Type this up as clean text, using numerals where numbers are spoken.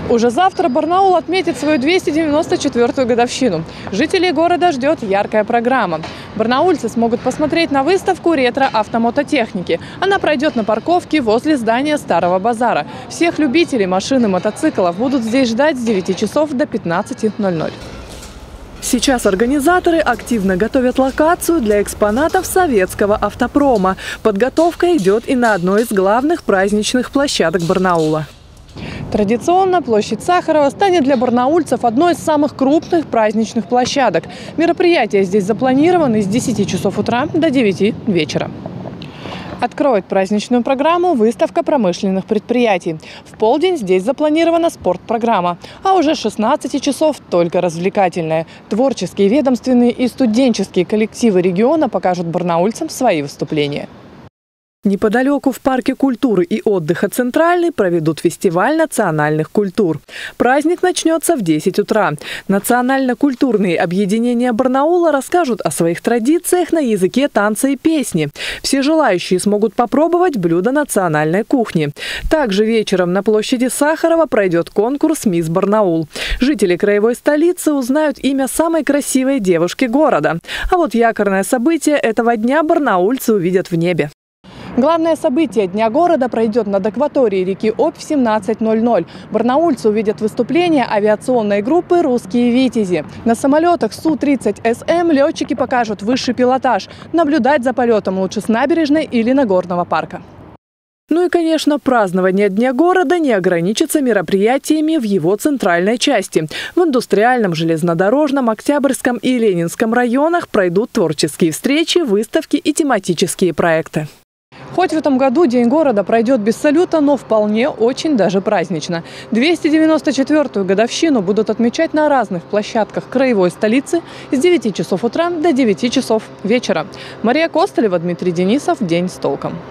Уже завтра Барнаул отметит свою 294-ю годовщину. Жителей города ждет яркая программа. Барнаульцы смогут посмотреть на выставку ретро-автомототехники. Она пройдет на парковке возле здания Старого базара. Всех любителей машин и мотоциклов будут здесь ждать с 9 часов до 15:00. Сейчас организаторы активно готовят локацию для экспонатов советского автопрома. Подготовка идет и на одной из главных праздничных площадок Барнаула. Традиционно площадь Сахарова станет для барнаульцев одной из самых крупных праздничных площадок. Мероприятия здесь запланированы с 10 часов утра до 9 вечера. Откроет праздничную программу выставка промышленных предприятий. В полдень здесь запланирована спортпрограмма, а уже с 16 часов только развлекательная. Творческие, ведомственные и студенческие коллективы региона покажут барнаульцам свои выступления. Неподалеку в парке культуры и отдыха «Центральный» проведут фестиваль национальных культур. Праздник начнется в 10 утра. Национально-культурные объединения Барнаула расскажут о своих традициях на языке танца и песни. Все желающие смогут попробовать блюда национальной кухни. Также вечером на площади Сахарова пройдет конкурс «Мисс Барнаул». Жители краевой столицы узнают имя самой красивой девушки города. А вот якорное событие этого дня барнаульцы увидят в небе. Главное событие Дня города пройдет над акваторией реки Обь в 17:00. Барнаульцы увидят выступление авиационной группы «Русские витязи». На самолетах Су-30СМ летчики покажут высший пилотаж. Наблюдать за полетом лучше с набережной или Нагорного парка. Ну и, конечно, празднование Дня города не ограничится мероприятиями в его центральной части. В индустриальном, железнодорожном, Октябрьском и Ленинском районах пройдут творческие встречи, выставки и тематические проекты. Хоть в этом году День города пройдет без салюта, но вполне очень даже празднично. 294-ю годовщину будут отмечать на разных площадках краевой столицы с 9 часов утра до 9 часов вечера. Мария Костолева, Дмитрий Денисов. День с толком.